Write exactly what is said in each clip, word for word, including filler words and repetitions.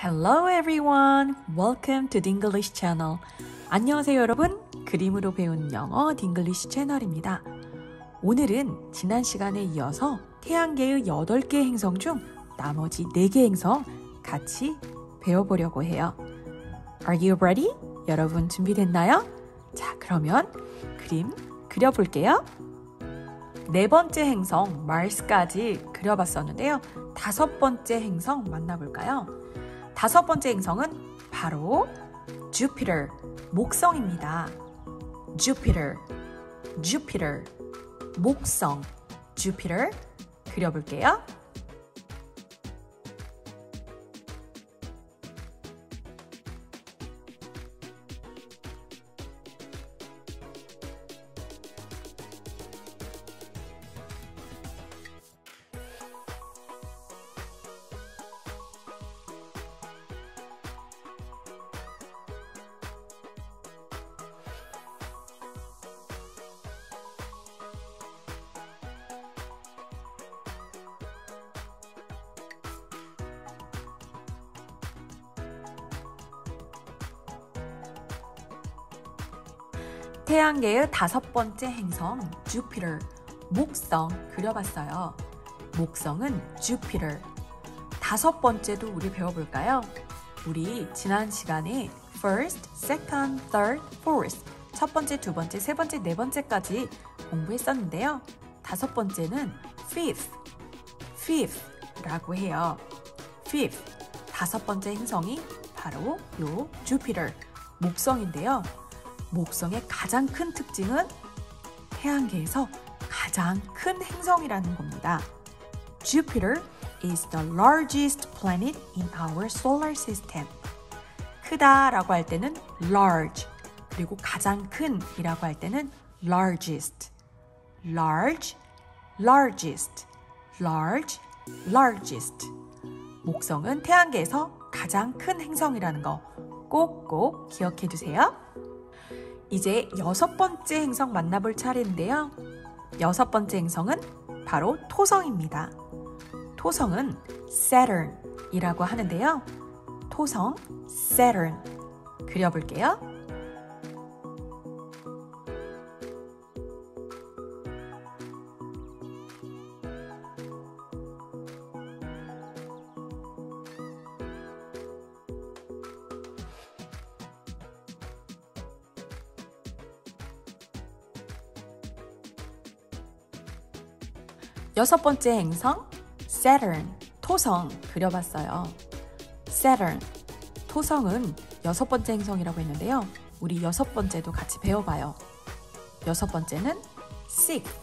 Hello everyone! Welcome to Dinglish channel. 안녕하세요 여러분. 그림으로 배우는 영어 딩글리시 채널입니다. 오늘은 지난 시간에 이어서 태양계의 여덟 개 행성 중 나머지 네 개 행성 같이 배워보려고 해요. Are you ready? 여러분 준비됐나요? 자, 그러면 그림 그려볼게요. 네 번째 행성 마스까지 그려봤었는데요. 다섯 번째 행성 만나볼까요? 다섯 번째 행성은 바로 Jupiter, 목성입니다. Jupiter, Jupiter, 목성, Jupiter 그려볼게요. 태양계의 다섯 번째 행성 Jupiter, 목성 그려봤어요. 목성은 Jupiter. 다섯 번째도 우리 배워볼까요? 우리 지난 시간에 first, second, third, fourth 첫 번째, 두 번째, 세 번째, 네 번째까지 공부했었는데요. 다섯 번째는 fifth, fifth라고 해요. fifth, 다섯 번째 행성이 바로 요 Jupiter, 목성인데요. 목성의 가장 큰 특징은 태양계에서 가장 큰 행성이라는 겁니다. Jupiter is the largest planet in our solar system. 크다라고 할 때는 large, 그리고 가장 큰이라고 할 때는 largest. large, largest, large, largest. 목성은 태양계에서 가장 큰 행성이라는 거 꼭꼭 기억해 두세요. 이제 여섯 번째 행성 만나볼 차례인데요. 여섯 번째 행성은 바로 토성입니다. 토성은 Saturn이라고 하는데요. 토성 Saturn 그려볼게요. 여섯 번째 행성 Saturn, 토성 그려봤어요. Saturn, 토성은 여섯 번째 행성이라고 했는데요. 우리 여섯 번째도 같이 배워봐요. 여섯 번째는 sixth,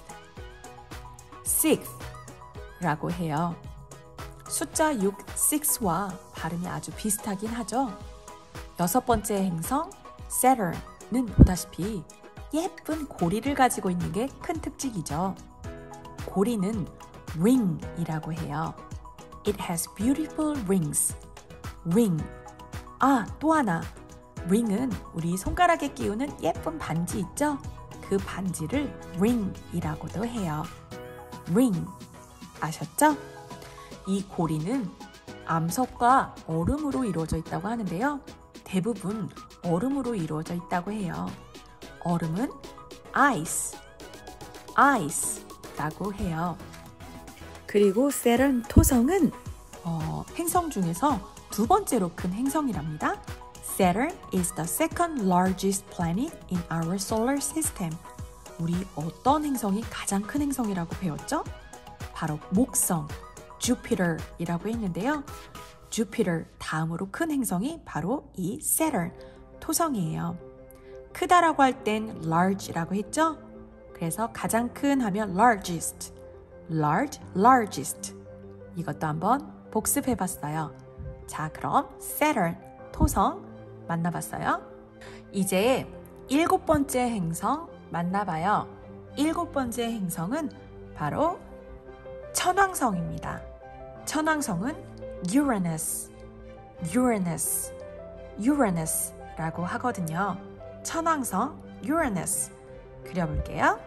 sixth라고 해요. 숫자 육, six와 발음이 아주 비슷하긴 하죠. 여섯 번째 행성 Saturn은 보다시피 예쁜 고리를 가지고 있는 게 큰 특징이죠. 고리는 ring이라고 해요. It has beautiful rings. ring. 아, 또 하나. ring은 우리 손가락에 끼우는 예쁜 반지 있죠? 그 반지를 ring이라고도 해요. ring. 아셨죠? 이 고리는 암석과 얼음으로 이루어져 있다고 하는데요. 대부분 얼음으로 이루어져 있다고 해요. 얼음은 ice. ice. 라고 해요. 그리고 세런 토성은 어, 행성 중에서 두 번째로 큰 행성이랍니다. Saturn is the second largest planet in our solar system. 우리 어떤 행성이 가장 큰 행성이라고 배웠죠? 바로 목성, Jupiter이라고 했는데요. Jupiter 다음으로 큰 행성이 바로 이 Saturn, 토성이에요. 크다라고 할 땐 large라고 했죠? 그래서 가장 큰 하면 largest, large, largest. 이것도 한번 복습해봤어요. 자, 그럼 Saturn, 토성 만나봤어요. 이제 일곱 번째 행성 만나봐요. 일곱 번째 행성은 바로 천왕성입니다. 천왕성은 Uranus, Uranus, Uranus라고 하거든요. 천왕성 Uranus 그려볼게요.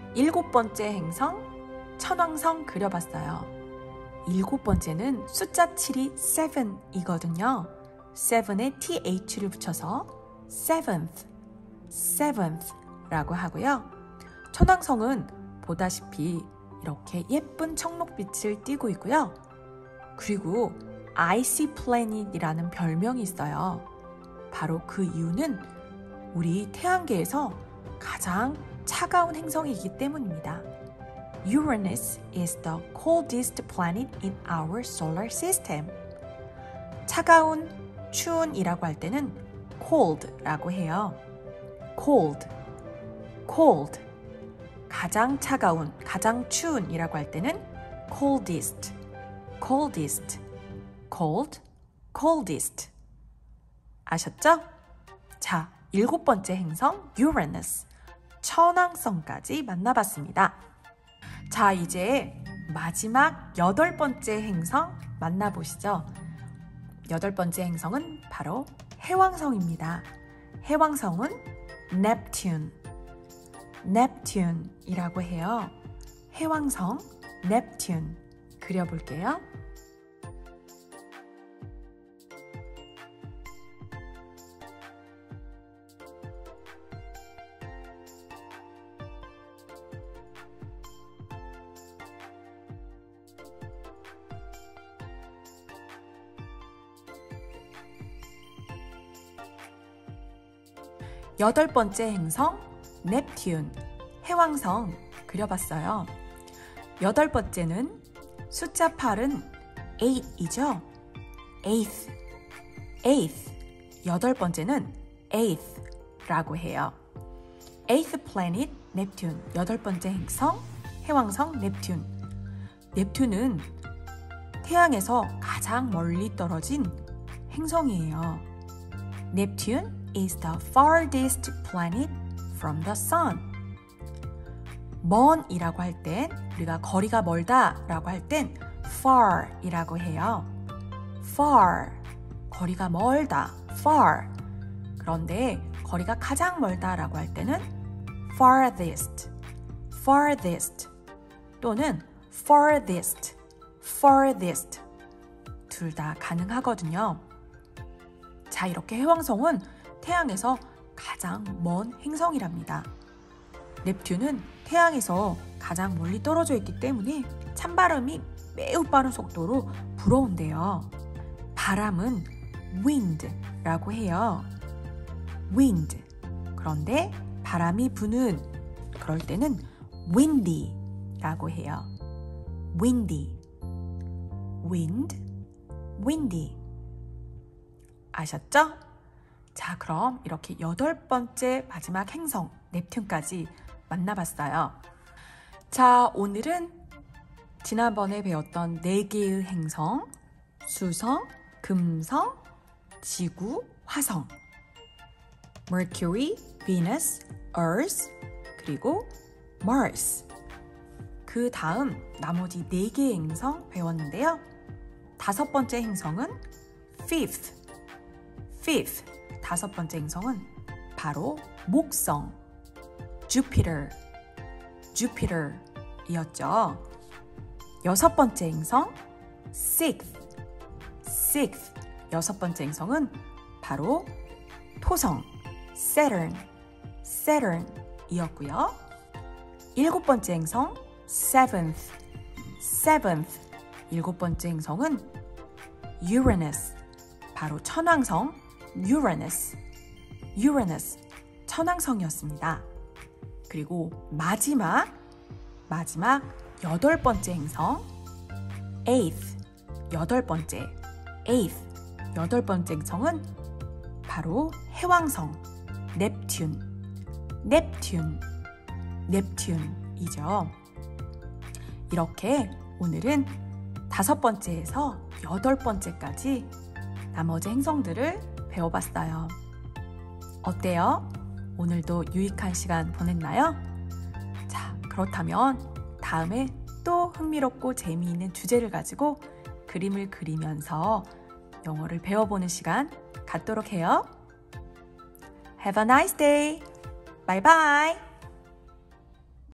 일곱 번째 행성 천왕성 그려봤어요. 일곱 번째는 숫자 칠이 seven이거든요. seven에 th를 붙여서 seventh, seventh 라고 하고요. 천왕성은 보다시피 이렇게 예쁜 청록빛을 띠고 있고요. 그리고 icy planet이라는 별명이 있어요. 바로 그 이유는 우리 태양계에서 가장 차가운 행성이기 때문입니다. Uranus is the coldest planet in our solar system. 차가운, 추운이라고 할 때는 cold라고 해요. cold, cold. 가장 차가운, 가장 추운이라고 할 때는 coldest, coldest, cold, coldest. 아셨죠? 자, 일곱 번째 행성 Uranus, 천왕성까지 만나봤습니다. 자, 이제 마지막 여덟 번째 행성 만나보시죠. 여덟 번째 행성은 바로 해왕성입니다. 해왕성은 Neptune, Neptune이라고 해요. 해왕성 Neptune 그려볼게요. 여덟 번째 행성 넵튠, 해왕성 그려봤어요. 여덟 번째는 숫자 팔은 eight이죠. eighth, eighth. 여덟 번째는 eighth라고 해요. eighth planet 넵튠, 여덟 번째 행성 해왕성 넵튠. 넵튠은 태양에서 가장 멀리 떨어진 행성이에요. 넵튠 is the farthest planet from the sun. 먼이라고 할 땐, 우리가 거리가 멀다라고 할 땐 far이라고 해요. far, 거리가 멀다, far. 그런데 거리가 가장 멀다라고 할 때는 farthest, farthest 또는 farthest, farthest 둘 다 가능하거든요. 자, 이렇게 해왕성은 태양에서 가장 먼 행성이랍니다. 넵튠은 태양에서 가장 멀리 떨어져 있기 때문에 찬바람이 매우 빠른 속도로 불어온대요. 바람은 wind라고 해요. wind. 그런데 바람이 부는 그럴 때는 windy라고 해요. windy, wind, windy. 아셨죠? 자, 그럼 이렇게 여덟 번째 마지막 행성 넵튠까지 만나봤어요. 자, 오늘은 지난번에 배웠던 네 개의 행성, 수성, 금성, 지구, 화성, Mercury, Venus, Earth, 그리고 Mars. 그 다음 나머지 네 개의 행성 배웠는데요. 다섯 번째 행성은 Fifth, Fifth. 다섯 번째 행성은 바로 목성, Jupiter, Jupiter이었죠. 여섯 번째 행성, Sixth, Sixth. 여섯 번째 행성은 바로 토성, Saturn, Saturn이었고요. 일곱 번째 행성, Seventh, Seventh. 일곱 번째 행성은 Uranus, 바로 천왕성, Uranus, Uranus, 천왕성이었습니다. 그리고 마지막, 마지막 여덟 번째 행성, Eighth, 여덟 번째, Eighth, 여덟 번째 행성은 바로 해왕성, Neptune, Neptune, Neptune이죠. 이렇게 오늘은 다섯 번째에서 여덟 번째까지 나머지 행성들을 배워봤어요. 어때요? 오늘도 유익한 시간 보냈나요? 자, 그렇다면 다음에 또 흥미롭고 재미있는 주제를 가지고 그림을 그리면서 영어를 배워보는 시간 갖도록 해요. Have a nice day. Bye bye.